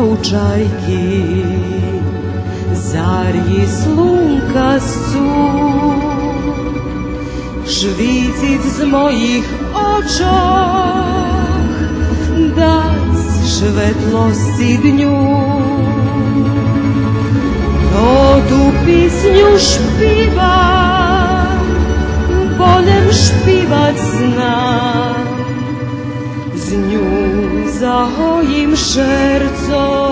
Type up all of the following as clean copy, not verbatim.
čajki, zarji slunka su, švicic z moich očoch, dać švetlosti dnju. To tu pisnju špivam, bolem špivat znam, z nju zahojim šerco,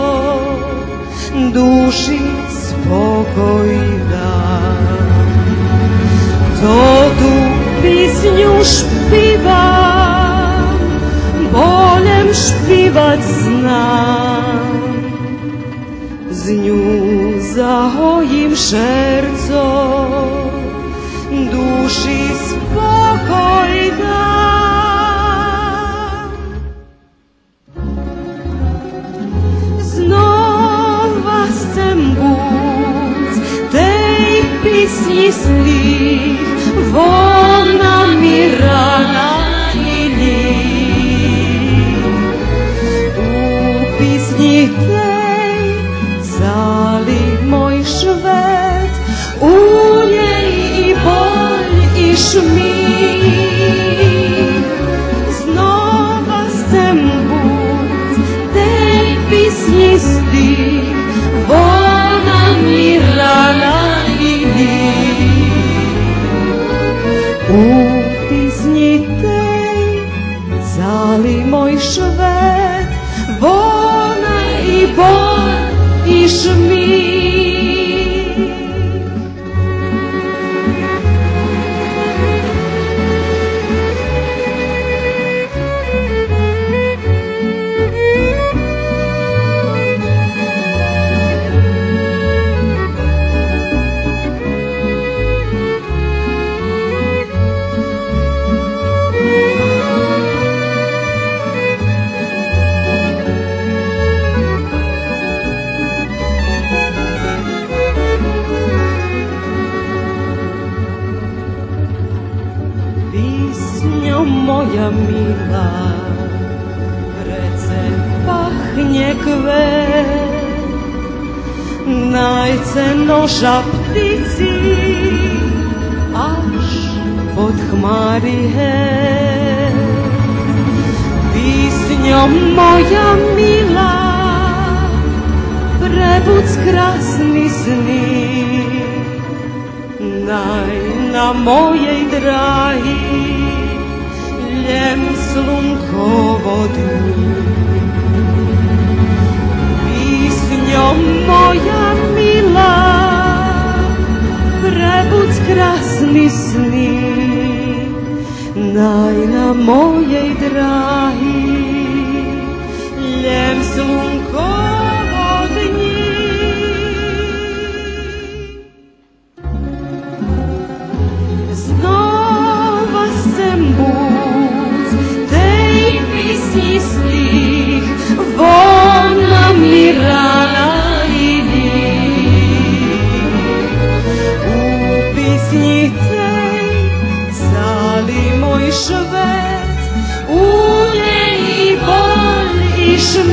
duši spokoj dam. To tu pisnju špivam, bolem špivat znam, z nju zahojim šerco, duši spokoj dam. Znova chcem buď tej písni slých, volna mi rana i líh. U písni tej cali môj švet, u nej i bol i šmích. Znova chcem buď tej písni slých, volna mi rana i líh. U písni tej cali môj švet, volna i bol i šmích. Písňo moja milá, prece pachne kvet, najcenoša ptici, až pod chmári het. Písňo moja milá, prebudz krásny sny, naj na mojej dráhy ljem slunkovo dni. Písňo moja milá, prebudz krásny sny, naj na mojej dráhy ljem slunkovo dni. Znova chcem buď tej písni slých, volna mi rana i líh. U písni tej cali môj švet, u nej i bol i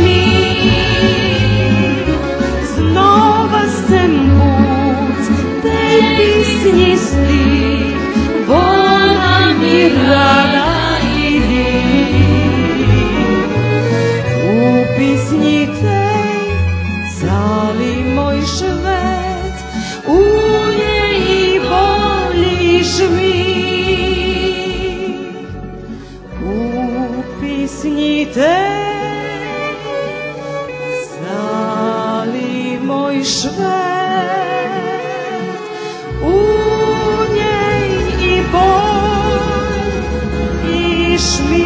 šmích. Znova chcem buď tej písni slých, volna mi rana i líh. U písni tej cali môj švet, u nej i bol i šmích. U písni tej cali môj švet, u nej i bol i šmích.